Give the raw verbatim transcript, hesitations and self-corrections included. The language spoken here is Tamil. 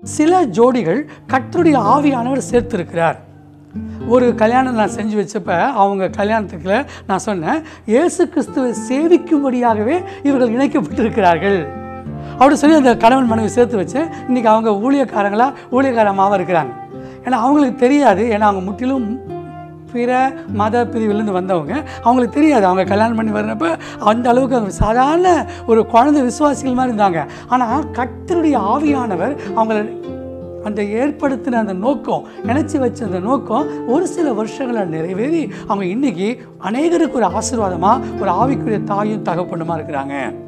சில ஜோடிகள் கர்த்தருடைய ஆவியானவர் சேர்த்திருக்கிறார். ஒரு கல்யாணம் நான் செஞ்சு வச்சப்ப அவங்க கல்யாணத்துக்குள்ள நான் சொன்னேன், இயேசு கிறிஸ்துவை சேவிக்கும்படியாகவே இவர்கள் இணைக்கப்பட்டிருக்கிறார்கள் அப்படி சொல்லி அந்த கணவன் மனைவி சேர்த்து வச்சு இன்றைக்கி அவங்க ஊழியக்காரங்களா ஊழியக்காரமாகவும் இருக்கிறாங்க. ஏன்னா அவங்களுக்கு தெரியாது, ஏன்னா அவங்க முற்றிலும் பிற மத பிரிவிலேருந்து வந்தவங்க, அவங்களுக்கு தெரியாது. அவங்க கல்யாணம் பண்ணி வர்றப்ப அந்த அளவுக்கு அவங்க சாதாரண ஒரு குழந்தை விசுவாசிகள் மாதிரி இருந்தாங்க. ஆனால் கர்த்தருடைய ஆவியானவர் அவங்கள அந்த ஏற்படுத்தின அந்த நோக்கம், நினச்சி வச்ச அந்த நோக்கம் ஒரு சில வருஷங்களில் நிறைவேறி அவங்க இன்றைக்கி அநேகருக்கு ஒரு ஆசீர்வாதமாக ஒரு ஆவிக்குரிய தாயும் தகப்பனுமா இருக்கிறாங்க.